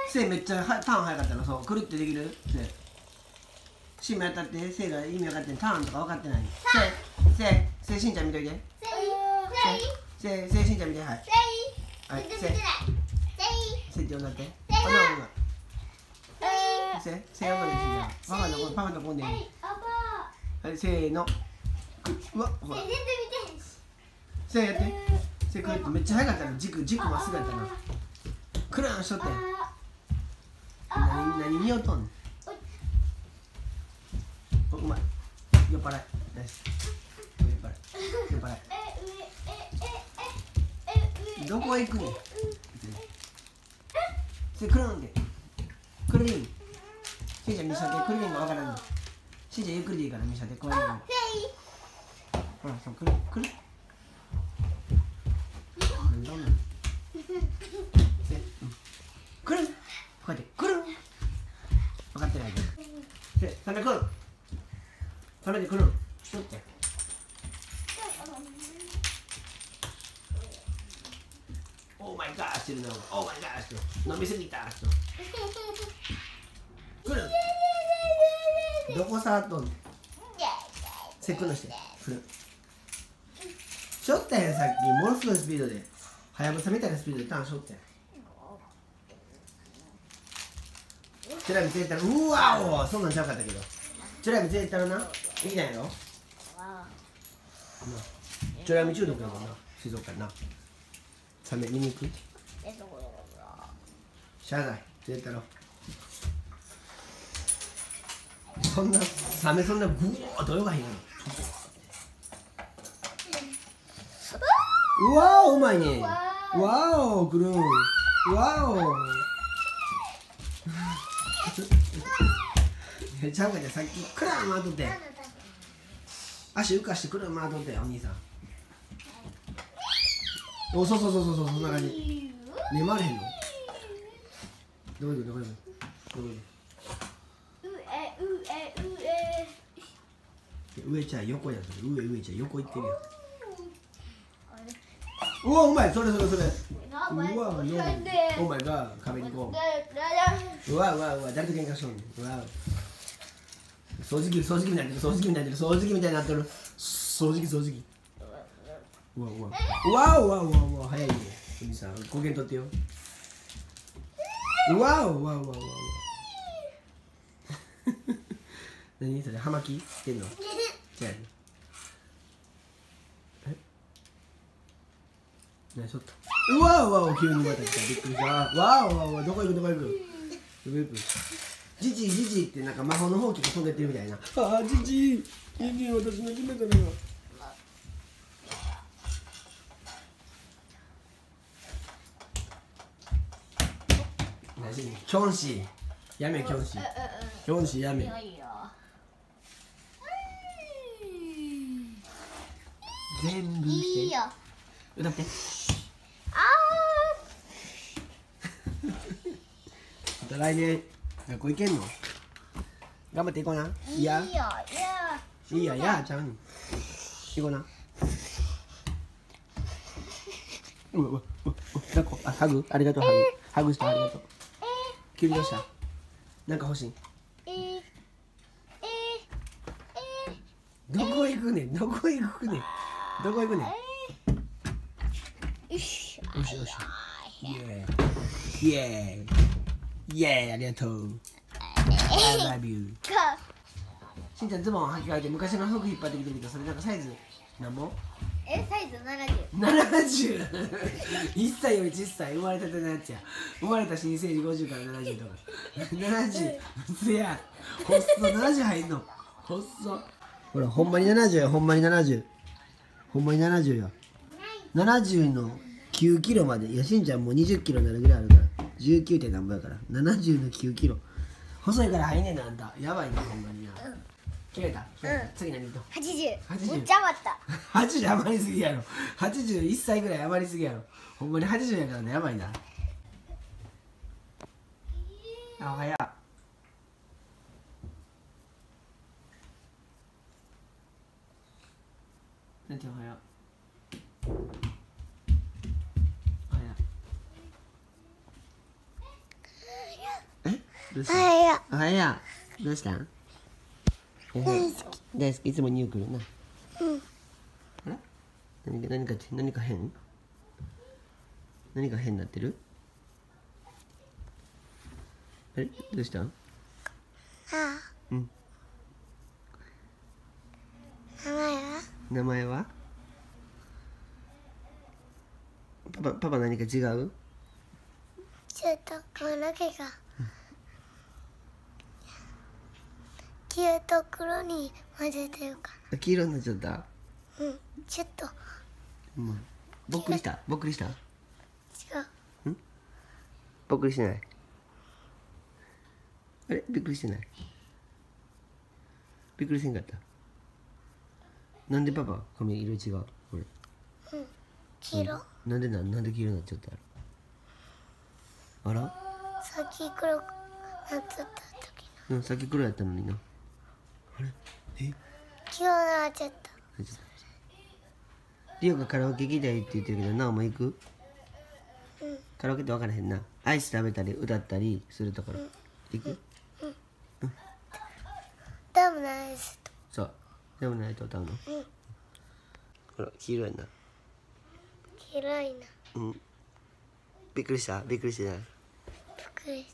せいめっちゃターン早かったの。そうくるってできる。せいしんもやったって。せいが意味分かってん。ターンとか分かってない。せいしんちゃん見といて。せいしんちゃん見て。はいはい。せいって呼んだって。せい呼んだってしんちゃん。パパのこんでいい。はい、せーの。うわ、ほら。せいやって。せいくるってめっちゃ早かったの。軸まっすぐやったな。クランしとって。何見ようとんの。うまい。酔っ払い。ナイス。酔っ払い。どこへ行くねん。せいクランで。クルリン。しんちゃん見せて。クルリンがわからんの。しんちゃんゆっくりでいいから見せて。こういうの。ほら、そう、くる。どんなん。くるん。こうやってくるん。分かってないけど。サメくるん。サメでくるん。しとって。オーマイガーしてるな。オーマイガーしてる。飲みすぎた。くるん。どこ触っとんの。せっくのして。くるん。しょったやんさっき。ものすごいスピードで。はやぶさみたいなスピードでターンしょったやん。チュラミ連れたら、うわお、そんなんちゃうかったけど。チュラミ連れたらな、いいなんやろ。チュラミ中毒やもんな、水族館な。サメ見に行く。しゃあない、連れたろ。そんな、サメそんなグーッと泳がへんやろ。うわお、うまいね。わお、くるん。わお。ちゃうかじゃさっきクラー回っとって足浮かしてクラー回っとってお兄さん。お、そうそんな感じ。眠まれへんの。どこ行くどこ行く上ちゃう横やん。それ上ちゃう横行ってるよ。うわうまい。それうわノーお前が壁にこう。うわ誰と喧嘩しとんねん。うわ掃除機みたいになってる。掃除機みたいになってる。掃除機。うわ早いね。お兄さんごけんとってよ。うわ何それ、葉巻してんの。じゃあ何ちょっと。うわ急にまた来た。びっくりした。わどこ行くジジイってなんか魔法のほうきが飛んでってるみたいな。ああジジイ私の夢だな。キョンシーやめ。キョンシーやめ。全部していいよ。歌って。また来年学校行けんの。頑張っていこうな。いやちゃうねん。行こうな。ハグありがとう。ハグしてありがとう。急にどうした。なんか欲しい。どこ行くねん。よしイエーイありがとう。I love you。しんちゃんズボン履き替えて昔の服引っ張ってきてるけど、それなんかサイズ何本。 サイズ 70。1歳より小さい。生まれたてのやつや。生まれた新生児50から70とか。70。せや。細っ。70入んの。細っ。ほら、ほんまに70よ。ほんまに70よ。70の9キロまで。いや、しんちゃんもう20キロになるぐらいあるから。19. 点何ぼやから。70の9キロ。細いから入んねんな、あんた。やばいな、ほんまにな。切れた。次何と。 80。めっちゃ余った。 80余りすぎやろ。81歳ぐらい余りすぎやろ。ほんまに80やからね、やばいな。あ、おはよう。なんておはよう。おはよう。 どうしたおはよおはよう。どうしたん？大好き。大好き。いつもニュー来るな。あら？何か変？何か変になってる？あれ？どうしたん？うん。名前は？パパ何か違う？ ちょっと髪の毛が黄色と黒に混ぜてるか黄色になっちゃった。 な。ちょっとぼっくりした？ぼっくりした？ 違う。 ぼっくりしてない？あれ？びっくりしてない？びっくりせんかった？なんでパパ髪色違う？これ黄色。 なんで黄色になっちゃったの？あら？ さっき黒くなっちゃった時さっき黒やったのにな。あれ？ 黄色になっちゃった。 リオがカラオケ行きたいって言ってるけど、なおも行く？カラオケって分からへんな。アイス食べたり歌ったりするところ、行く？ ダムないですと。 そう。でもないと歌うの？ほら、黄色やな。 黄色いな。 びっくりした？びっくりしてない？ びっくりした。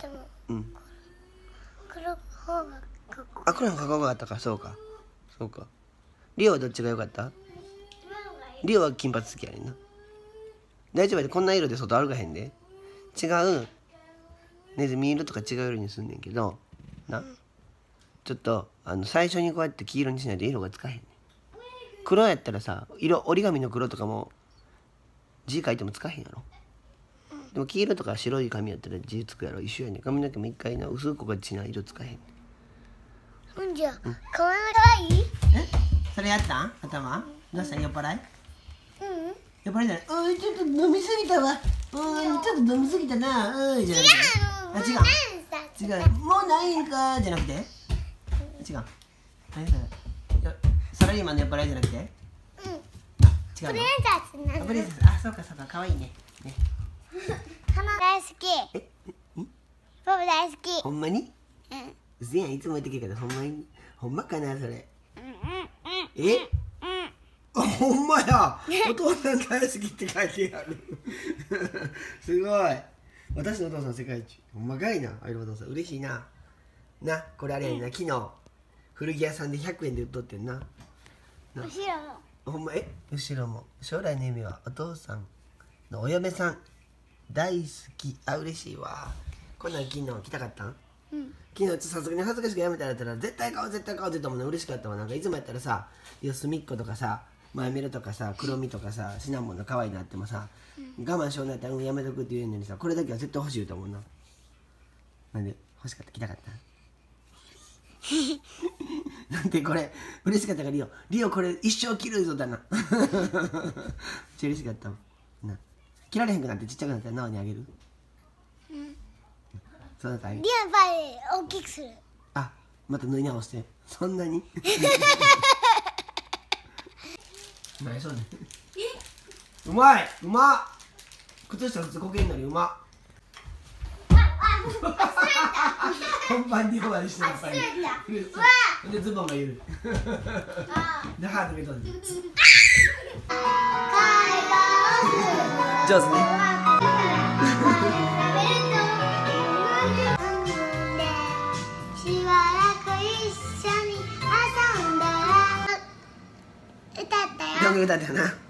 でも黒の方がかっこいい。 あ、黒の加工があったか。そうか。そうか。リオはどっちが良かった？リオは金髪好きやねんな。大丈夫やで、こんな色で外歩かへんで。違うネズミ色とか違う色にすんねんけどな、ちょっと最初にこうやって黄色にしないと色がつかへんねん。黒やったらさ、折り紙の黒とかも字書いてもつかへんやろ。でも黄色とか白い紙やったら字つくやろ。一緒やねん。髪の毛も一回な薄くこっちな色つかへんねん。 じゃあ、かわいい？ それやったん？頭？どうしたん？酔っ払い？酔っ払いじゃない。ちょっと飲みすぎたわ。ちょっと飲みすぎたな。じゃなくて。違う。もうないんかじゃなくて。違う。何それ？サラリーマンの酔っ払いじゃなくて。違うの。 プリンセスなの。 プリンセス。あ、そうかそうか。可愛いね。 花大好き。パパ大好き。 ほんまに？うせやん、いつも言ってけど、ほんまに。ほんまかなそれ。ほんまや。お父さん大好きって書いてある。すごい。私のお父さん世界一。ほんまかいな。あいるお父さん嬉しいな。な、これあれやねんな。昨日古着屋さんで100円で売っとってんな。 後ろも。 ほんま後ろも。将来の夢はお父さんのお嫁さん。大好き。あ、嬉しいわ。こんなん昨日来たかったん？昨日さすがに恥ずかしくやめたらやったら絶対買おうって言ったもんね。嬉しかったわ。なんかいつもやったらさ、隅っことかさ、マイメロとかさ、黒みとかさ、シナモンの可愛いなってもさ、我慢しようなやったらやめとくって言うのにさ、これだけは絶対欲しいと思うな。なんで欲しかった？来たかった？なんでこれ嬉しかったからリオこれ一生着るぞだな。めっちゃ嬉しかったもんな。着られへんくなってちっちゃくなったらなおにあげる？そうだったらリアルパイ大きくする。 あ、また縫い直して。そんなに？何そうね。うまい、うまっ。靴下普通こけんのにうまっ。本番に終わりしてやっぱり。でズボンが緩い。でハートが飛んでる。上手ね。 しばらく一緒に遊んだら歌ったよ。 歌ったよな。